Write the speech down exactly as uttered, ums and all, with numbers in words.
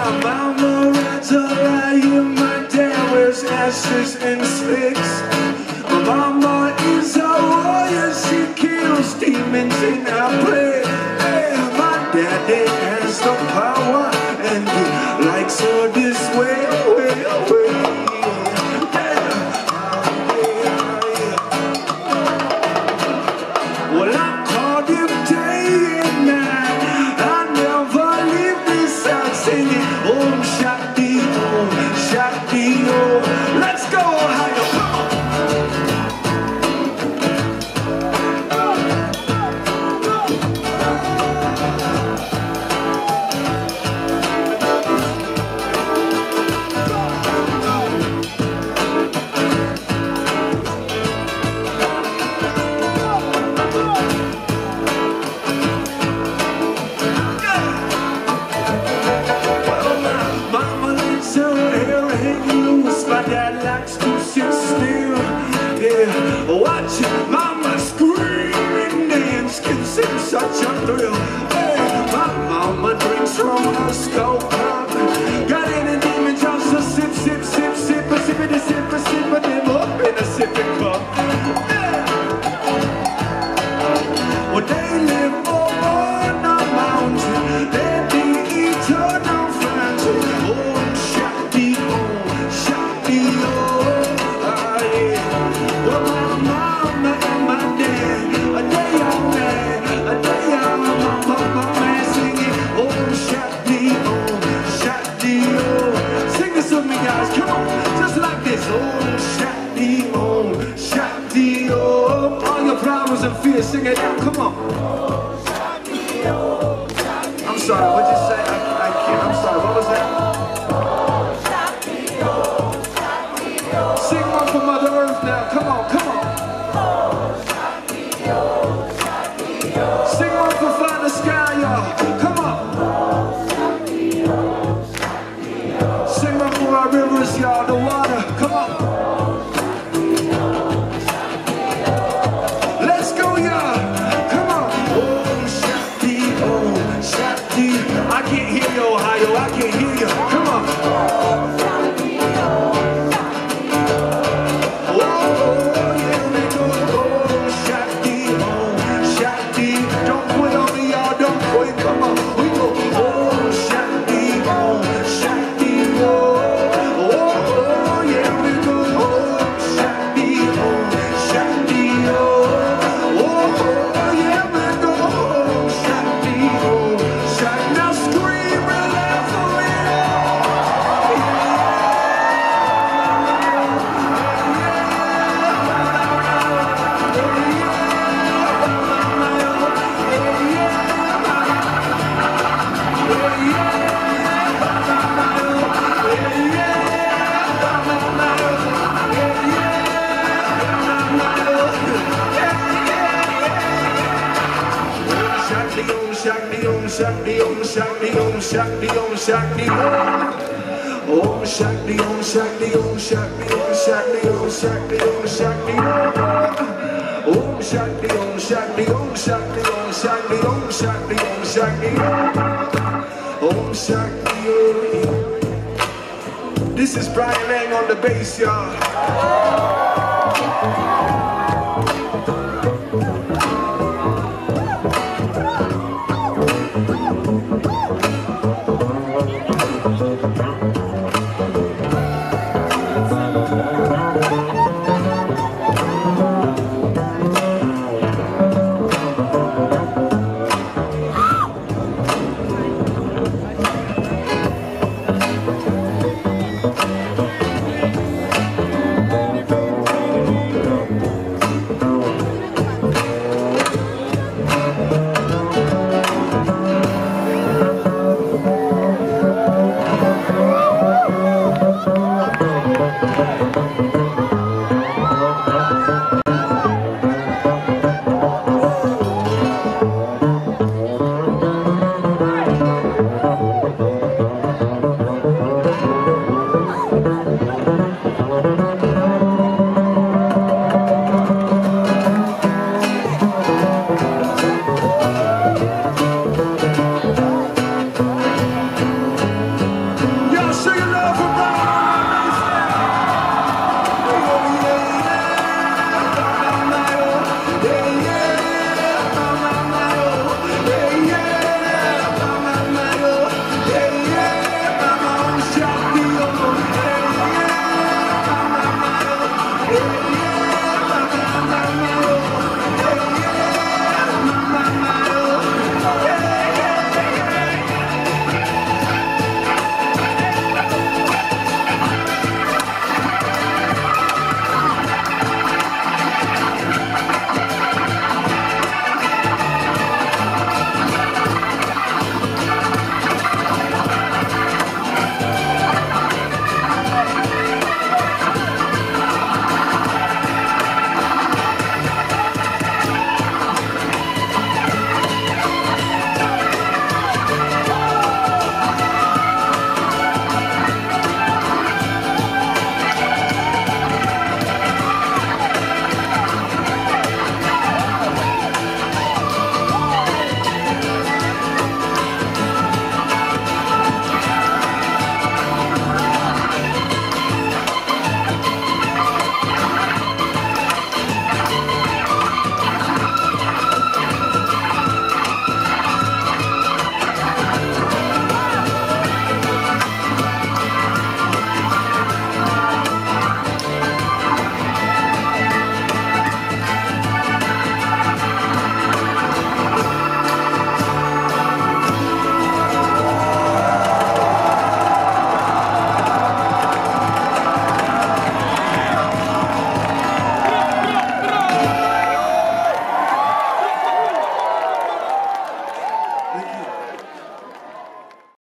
mama rides a lion, my dad wears ashes and slicks. My mama is a warrior, she kills demons in her play. Hey, my daddy has the power and he likes her this way, way, way. Well, I called him day and night. I never leave this side singing Om Shakti, Om Shakti, Om. Let's go, Ohio, come on. My dad likes to sit still, yeah, watch mama scream and dance, gives him such a thrill. Hey, my mama drinks from a skull cup, got any demon just a sip, sip, sip, sip, a sip, a sip, a sip, a them up in a sipping cup. Yeah. Well, they live over on a mountain, they're the eternal friends. Om Shakti, Om Shakti, oh, ah, yeah. Well, my mama and my dad, a day on that, a day on my mama man singing Om Shakti, Om Shakti, oh. Sing this with me, guys, come on, just like this. Om Shakti, Om Shakti, oh. All your problems and fears, sing it out, come on. I'm sorry, what'd you say? I, I can't, I'm sorry, what was that? Sing one for Mother Earth now, come on, come on. Sing one for Fly the Sky, y'all, come on. Sing one for our rivers, y'all, the water, come on. Let's go, y'all, come on. Om Shakti, Om Shakti. I can't hear you, Ohio, I can't hear you, come on. Shakti, Om Shakti, Om Shakti, Om Shakti, Om Shakti, Om Shakti, Om Shakti, Om Shakti, Om Shakti, Om Shakti, Om Shakti, Om Shakti, Om Shakti, Om Shakti, Om Shakti, Om Shakti, Om Shakti, Om Shakti. This is Brian Lang on the bass, y'all.